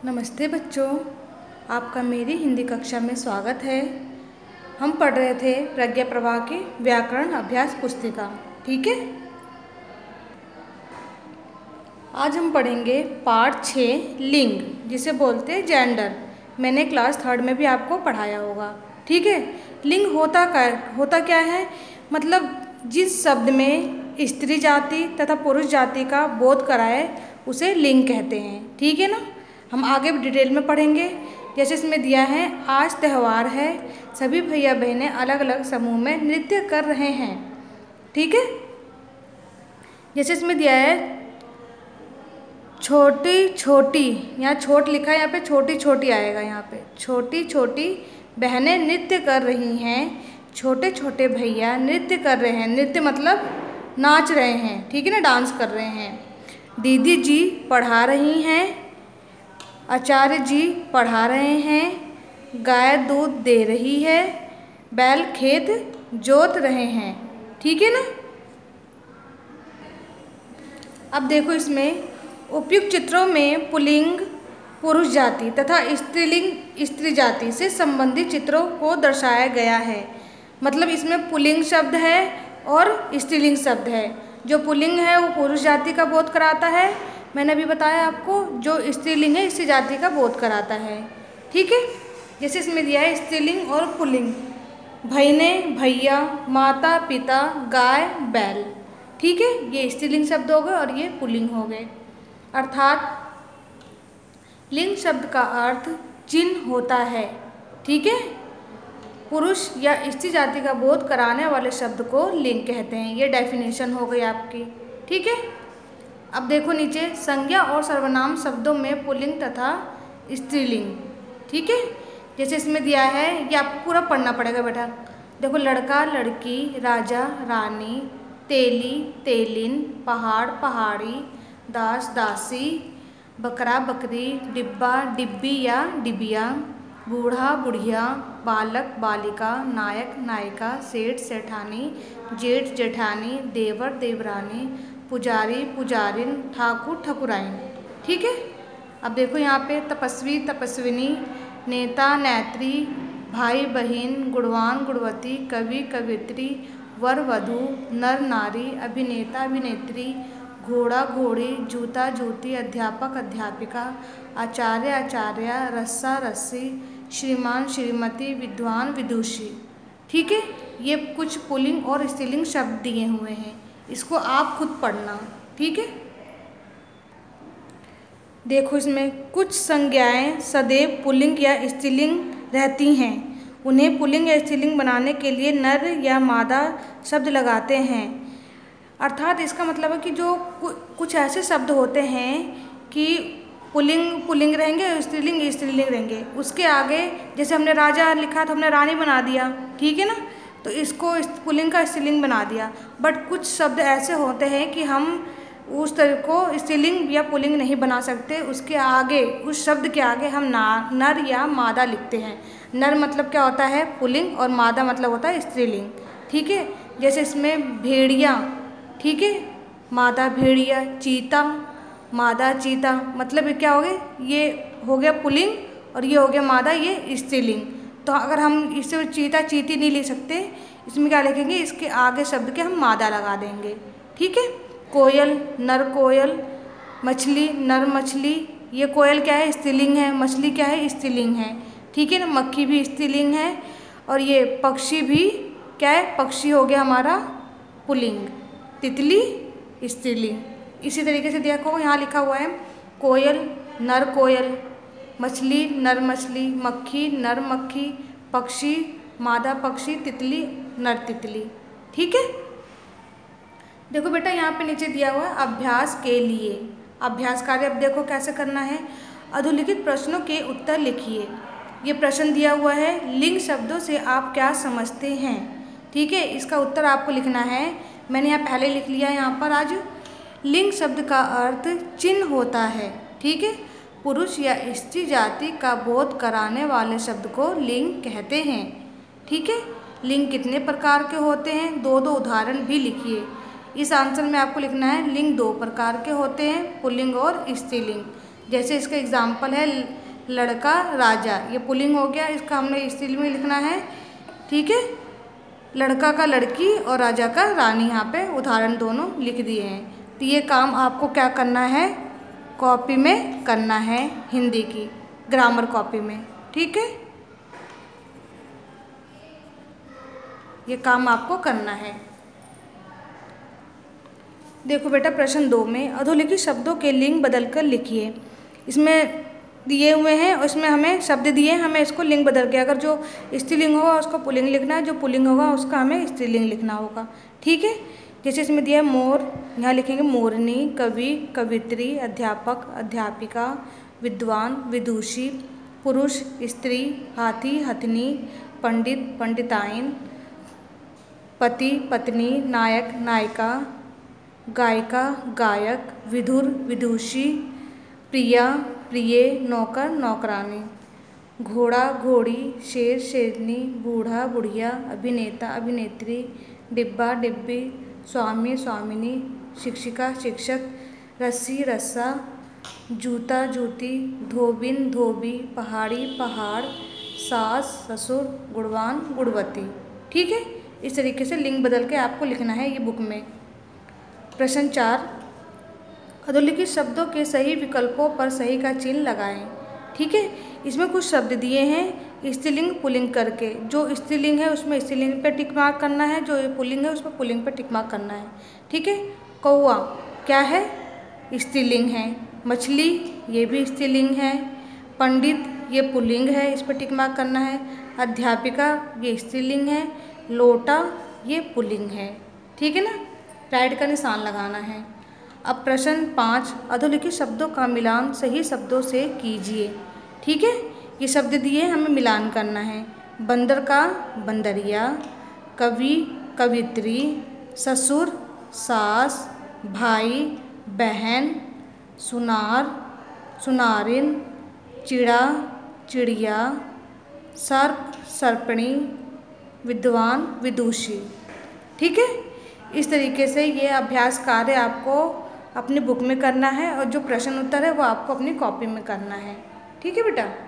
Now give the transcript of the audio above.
नमस्ते बच्चों, आपका मेरी हिंदी कक्षा में स्वागत है। हम पढ़ रहे थे प्रज्ञा प्रभा की व्याकरण अभ्यास पुस्तिका। ठीक है, आज हम पढ़ेंगे पाठ 6 लिंग, जिसे बोलते हैं जेंडर। मैंने क्लास 3rd में भी आपको पढ़ाया होगा। ठीक है, लिंग होता क्या है, मतलब जिस शब्द में स्त्री जाति तथा पुरुष जाति का बोध कराए उसे लिंग कहते हैं। ठीक है ना, हम आगे भी डिटेल में पढ़ेंगे। जैसे इसमें दिया है, आज त्यौहार है, सभी भैया बहनें अलग अलग समूह में नृत्य कर रहे हैं। ठीक है, जैसे इसमें दिया है छोटी छोटी, यहाँ छोट लिखा है, यहाँ पे छोटी छोटी आएगा। यहाँ पे छोटी छोटी बहनें नृत्य कर रही हैं, छोटे छोटे भैया नृत्य कर रहे हैं। नृत्य मतलब नाच रहे हैं, ठीक है ना, डांस कर रहे हैं। दीदी जी पढ़ा रही हैं, आचार्य जी पढ़ा रहे हैं, गाय दूध दे रही है, बैल खेत जोत रहे हैं। ठीक है ना। अब देखो, इसमें उपयुक्त चित्रों में पुल्लिंग पुरुष जाति तथा स्त्रीलिंग स्त्री जाति से संबंधित चित्रों को दर्शाया गया है। मतलब इसमें पुल्लिंग शब्द है और स्त्रीलिंग शब्द है। जो पुल्लिंग है वो पुरुष जाति का बोध कराता है, मैंने अभी बताया आपको। जो स्त्रीलिंग है स्त्री जाति का बोध कराता है। ठीक है, जैसे इसमें दिया है स्त्रीलिंग और पुल्लिंग, भैने भैया, माता पिता, गाय बैल। ठीक है, ये स्त्रीलिंग शब्द हो गए और ये पुल्लिंग हो गए। अर्थात लिंग शब्द का अर्थ चिन्ह होता है। ठीक है, पुरुष या स्त्री जाति का बोध कराने वाले शब्द को लिंग कहते हैं। ये डेफिनेशन हो गई आपकी। ठीक है, अब देखो नीचे, संज्ञा और सर्वनाम शब्दों में पुल्लिंग तथा स्त्रीलिंग। ठीक है, जैसे इसमें दिया है, ये आपको पूरा पढ़ना पड़ेगा बेटा। देखो, लड़का लड़की, राजा रानी, तेली तेलिन, पहाड़ पहाड़ी, दास दासी, बकरा बकरी, डिब्बा डिब्बी या डिबिया, बूढ़ा बुढ़िया, बालक बालिका, नायक नायिका, सेठ सेठानी, जेठ जेठानी, देवर देवरानी, पुजारी पुजारिन, ठाकुर ठाकुराइन। ठीक है, अब देखो यहाँ पे तपस्वी तपस्विनी, नेता नेत्री, भाई बहन, गुणवान गुणवती, कवि कवित्री, वर वधू, नर नारी, अभिनेता अभिनेत्री, घोड़ा घोड़ी, जूता जूती, अध्यापक अध्यापिका, आचार्य आचार्या, रस्सा रस्सी, श्रीमान श्रीमती, विद्वान विदुषी। ठीक है, ये कुछ पुल्लिंग और स्त्रीलिंग शब्द दिए हुए हैं, इसको आप खुद पढ़ना। ठीक है, देखो इसमें कुछ संज्ञाएं सदैव पुल्लिंग या स्त्रीलिंग रहती हैं। उन्हें पुल्लिंग या स्त्रीलिंग बनाने के लिए नर या मादा शब्द लगाते हैं। अर्थात इसका मतलब है कि जो कुछ ऐसे शब्द होते हैं कि पुल्लिंग पुल्लिंग रहेंगे, स्त्रीलिंग स्त्रीलिंग रहेंगे। उसके आगे जैसे हमने राजा लिखा तो हमने रानी बना दिया। ठीक है ना, तो इसको पुल्लिंग का स्त्रीलिंग बना दिया। बट कुछ शब्द ऐसे होते हैं कि हम उस तरह को स्त्रीलिंग या पुल्लिंग नहीं बना सकते। उसके आगे, उस शब्द के आगे हम नर या मादा लिखते हैं। नर मतलब क्या होता है, पुल्लिंग, और मादा मतलब होता है स्त्रीलिंग। ठीक है, जैसे इसमें भेड़िया, ठीक है, मादा भेड़िया, चीता मादा चीता, मतलब क्या हो गया, ये हो गया पुल्लिंग और ये हो गया मादा, ये स्त्रीलिंग। तो अगर हम इससे चीता चीती नहीं ले सकते, इसमें क्या लिखेंगे, इसके आगे शब्द के हम मादा लगा देंगे। ठीक है, कोयल नर कोयल, मछली नर मछली, ये कोयल क्या है, स्त्रीलिंग है, मछली क्या है, स्त्रीलिंग है। ठीक है ना, मक्खी भी स्त्रीलिंग है, और ये पक्षी भी क्या है, पक्षी हो गया हमारा पुल्लिंग, तितली स्त्रीलिंग। इसी तरीके से देखो, यहाँ लिखा हुआ है कोयल नर कोयल, मछली नर मछली, मक्खी नर मक्खी, पक्षी मादा पक्षी, तितली नर तितली। ठीक है, देखो बेटा, यहाँ पे नीचे दिया हुआ है अभ्यास के लिए अभ्यास कार्य। अब देखो कैसे करना है। अधोलिखित प्रश्नों के उत्तर लिखिए। ये प्रश्न दिया हुआ है, लिंग शब्दों से आप क्या समझते हैं। ठीक है, इसका उत्तर आपको लिखना है। मैंने यहाँ पहले लिख लिया है यहाँ पर। आज लिंग शब्द का अर्थ चिन्ह होता है। ठीक है, पुरुष या स्त्री जाति का बोध कराने वाले शब्द को लिंग कहते हैं। ठीक है, लिंग कितने प्रकार के होते हैं, दो उदाहरण भी लिखिए। इस आंसर में आपको लिखना है, लिंग 2 प्रकार के होते हैं, पुल्लिंग और स्त्रीलिंग। जैसे इसका एग्जाम्पल है लड़का राजा, ये पुल्लिंग हो गया, इसका हमने स्त्रीलिंग में लिखना है। ठीक है, लड़का का लड़की और राजा का रानी, यहाँ पे उदाहरण दोनों लिख दिए हैं। तो ये काम आपको क्या करना है, कॉपी में करना है, हिंदी की ग्रामर कॉपी में। ठीक है, ये काम आपको करना है। देखो बेटा, प्रश्न 2 में अधोलिखित शब्दों के लिंग बदलकर लिखिए। इसमें दिए हुए हैं और इसमें हमें शब्द दिए, हमें इसको लिंग बदल के, अगर जो स्त्रीलिंग होगा उसको पुल्लिंग लिखना है, जो पुल्लिंग होगा उसका हमें स्त्रीलिंग लिखना होगा। ठीक है, जैसे इसमें दिया है मोर, यहाँ लिखेंगे मोरनी, कवि, कवित्री, अध्यापक, अध्यापिका, विद्वान, विदुषी, पुरुष, स्त्री, हाथी, हथनी, पंडित, पंडिताइन, पति, पत्नी, नायक, नायिका, गायिका, गायक, विधुर, विदुषी, प्रिया, प्रिय, नौकर, नौकरानी, घोड़ा, घोड़ी, शेर, शेरनी, बूढ़ा, बुढ़िया, अभिनेता, अभिनेत्री, डिब्बा, डिब्बी, स्वामी, स्वामिनी, शिक्षिका, शिक्षक, रस्सी, रस्सा, जूता, जूती, धोबिन, धोबी, पहाड़ी, पहाड़, सास, ससुर, गुणवान, गुणवती। ठीक है, इस तरीके से लिंग बदल के आपको लिखना है ये बुक में। प्रश्न 4, अधोलिखित शब्दों के सही विकल्पों पर सही का चिन्ह लगाएं। ठीक है, इसमें कुछ शब्द दिए हैं स्त्रीलिंग पुल्लिंग करके, जो स्त्रीलिंग है उसमें स्त्रीलिंग पे टिक मार्क करना है, जो पुल्लिंग है उसमें पुल्लिंग पे टिक मार्क करना है। ठीक है, कौआ क्या है, स्त्रीलिंग है। मछली ये भी स्त्रीलिंग है। पंडित ये पुल्लिंग है, इस पर टिक मार्क करना है। अध्यापिका ये स्त्रीलिंग है। लोटा ये पुल्लिंग है। ठीक है ना, राइट का निशान लगाना है। अब प्रश्न 5, अधोलिखित शब्दों का मिलान सही शब्दों से कीजिए। ठीक है, ये शब्द दिए हमें मिलान करना है। बंदर का बंदरिया, कवि कवित्री, ससुर सास, भाई बहन, सुनार सुनारिन, चिड़ा चिड़िया, सर्प सर्पणी, विद्वान विदुषी। ठीक है, इस तरीके से ये अभ्यास कार्य आपको अपनी बुक में करना है और जो प्रश्न उत्तर है वो आपको अपनी कॉपी में करना है। ठीक है बेटा।